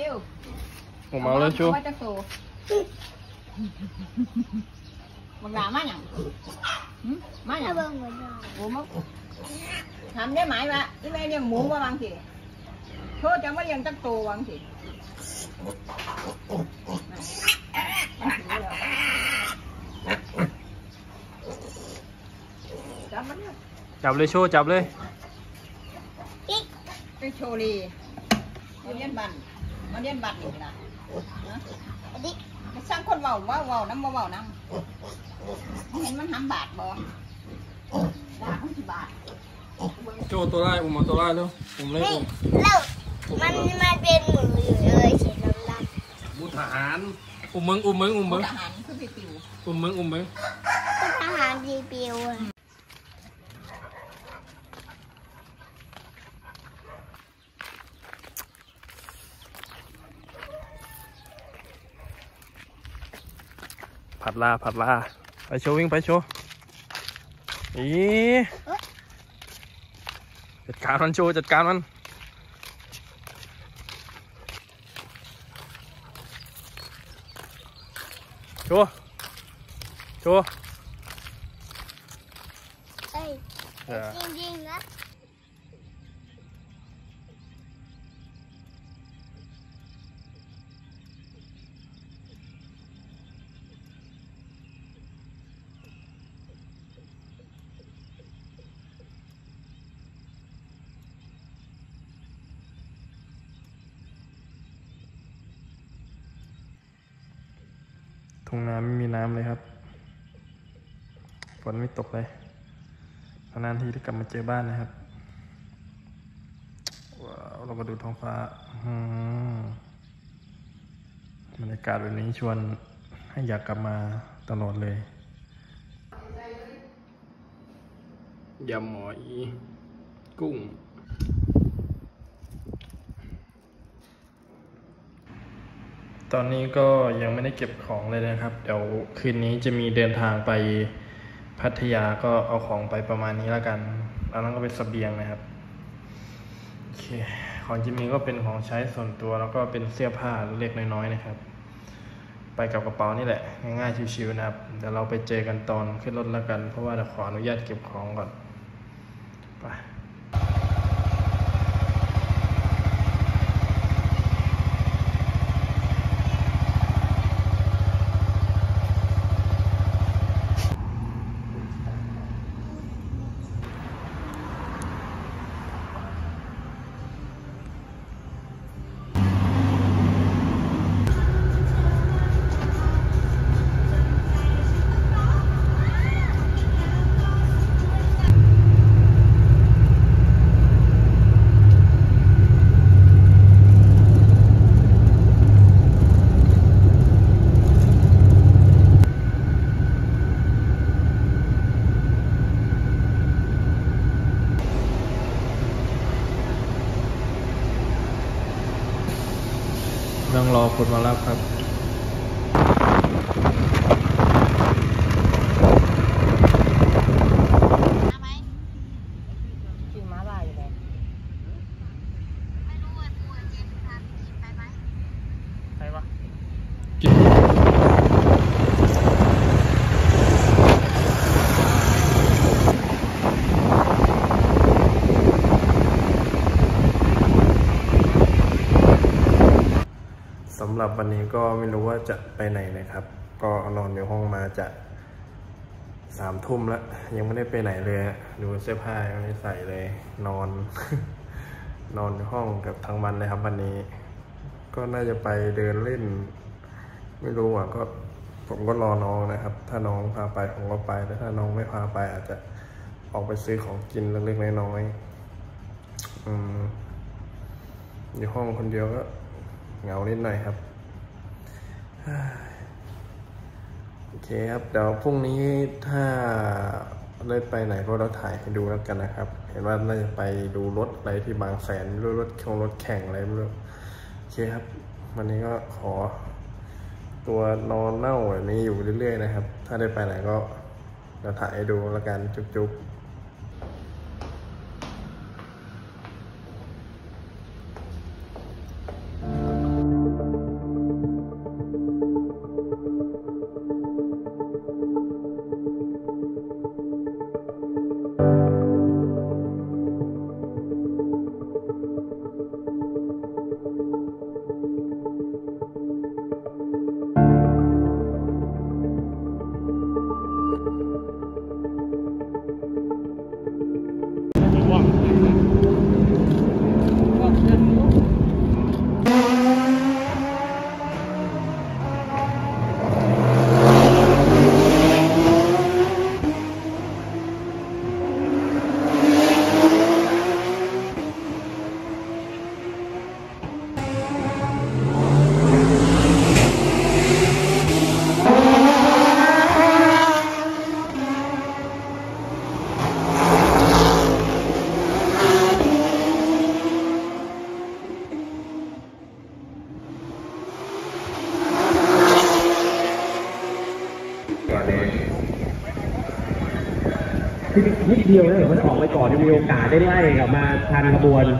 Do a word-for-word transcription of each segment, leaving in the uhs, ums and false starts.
ร็วผมเอาเลยชูว่าจะโตมึงด่ามาอย่างมาอย่างโอ้มาทำได้ไหมวะที่แม่เลี้ยงหมูมาบางทีโทษจะมาเลี้ยงตั้งโตบางทีจับมันจับเลยชูจับเลยไปโชว์ลีมาเลี้ยงบันมาเลี้ยงบันนี่นะสร้างคนเบาว่าเบาน้ำเบาน้ำเห็นมันทำบาทบ่บาทมันสิบาทโจตัวไล่ผมมาตัวไล่แล้วผมเลยผมแล้วมันมันเป็นหมูอยู่เลยเฉยๆแล้วบุทหารอุ้มมึงอุ้มมึงอุ้มมึงทหารคือปิวอุ้มมึงอุ้มมึงทหารดีปิวผัดลาผัดลาไปโชว์วิ่งไปโชว์อีจัดการมันโชว์จัดการมันโชว์โชว์เอ้ยจริงๆนะทุ่งนาไม่มีน้ำเลยครับฝนไม่ตกเลยนานทีที่กลับมาเจอบ้านนะครับว้าวเรามาดูท้องฟ้าบรรยากาศแบบนี้ชวนให้อยากกลับมาตลอดเลยยำหมอยกุ้งตอนนี้ก็ยังไม่ได้เก็บของเลยนะครับเดี๋ยวคืนนี้จะมีเดินทางไปพัทยาก็เอาของไปประมาณนี้แล้วกันแล้วนั่นก็เป็นเสบียงนะครับโอเคของจิมมี่ก็เป็นของใช้ส่วนตัวแล้วก็เป็นเสื้อผ้าเล็กน้อยๆนะครับไปกับกระเป๋านี่แหละง่ายๆชิวๆนะครับเดี๋ยวเราไปเจอกันตอนขึ้นรถแล้วกันเพราะว่าเดี๋ยวขออนุญาตเก็บของก่อนไปต้องรอคนมารับครับกินม้าลายอยู่เลยไม่รู้ว่าตัวเจ็บทันไปไหมใครวะสำหรับวันนี้ก็ไม่รู้ว่าจะไปไหนนะครับก็นอนอยู่ห้องมาจะสามทุ่มแล้วยังไม่ได้ไปไหนเลยดูเสื้อผ้ายังไม่ได้ใส่เลยนอน นอนในห้องกับทั้งวันเลยครับวันนี้ก็น่าจะไปเดินเล่นไม่รู้อ่ะก็ผมก็รอน้องนะครับถ้าน้องพาไปผมก็ไปแต่ถ้าน้องไม่พาไปอาจจะออกไปซื้อของกินเล็กๆน้อยๆอืมอยู่ห้องคนเดียวก็เหงานิดหน่อยครับโอเคครับเดี๋ยวพรุ่งนี้ถ้าได้ไปไหนก็เราถ่ายให้ดูแล้วกันนะครับเห็นว่าน่าจะไปดูรถอะไรที่บางแสนรถของรถแข่งอะไรไม่รู้โอเคครับวันนี้ก็ขอตัวนอนเน่าแบบนี้อยู่เรื่อยๆนะครับถ้าได้ไปไหนก็เราถ่ายให้ดูแล้วกันจุ๊บๆเดียวนะเดี๋ยวมันออกไปก่อนจะมีโอกาสได้ไล่กลับมาทันขบวน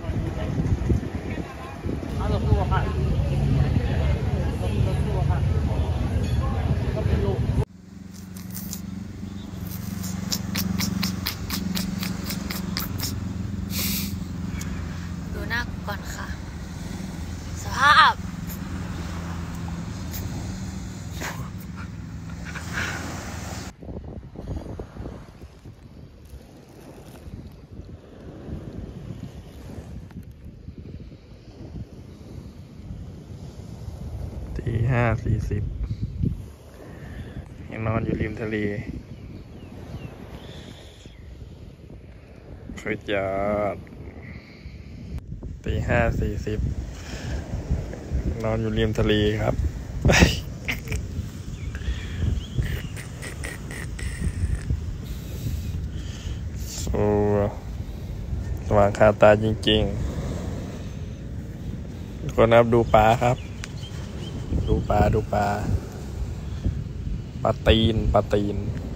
ดูหน้าก่อนค่ะสภาพตีห้าสี่สิบยังนอนอยู่ริมทะเลสุดยอดตีห้าสี่สิบนอนอยู่ริมทะเลครับโอ้สว่างคาตาจริงๆคนนับดูปลาครับดูปลาดูปลาปลาตีนปลาตีน